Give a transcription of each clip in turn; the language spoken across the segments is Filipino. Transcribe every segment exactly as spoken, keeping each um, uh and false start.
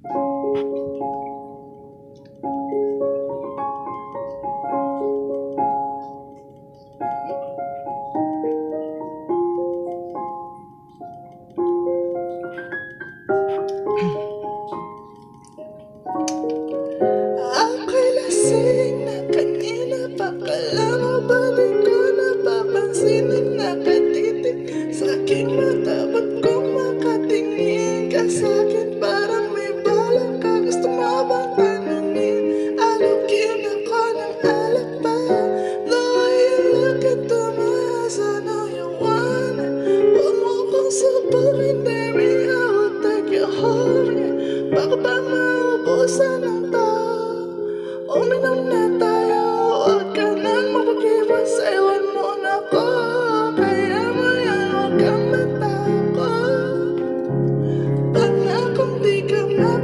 Ako'y lasing na kanina pa, kala mo ba di ko napapansin ang nakatitig sa aking mata? Ba't kung makatingin ka sa'kin parang may balak ka? Gusto mo bang tanungin? Alukin ako ng alak pa. The way you look into my eyes, I know you want it. Huwag mo kong subukin, baby, I will take you home. Baka ba maubusan ng tao? Uminom na tayo, huwag ka nang mapagliwas, ewan mo na ko. Kaya mo yan, huwag kang matakot. Pangakong di ka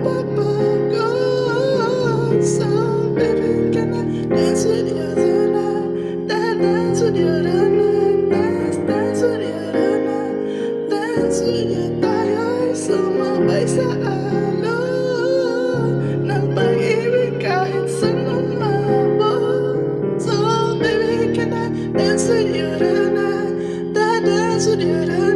mapapagod. So baby, can I dance with you tonight? Dance with you tonight. Dance, dance with you tonight. Dance with you, tayo'y sumabay sa alon ng pag-ibig kahit saan umabot. So baby, can I dance with you tonight? Dance with you tonight.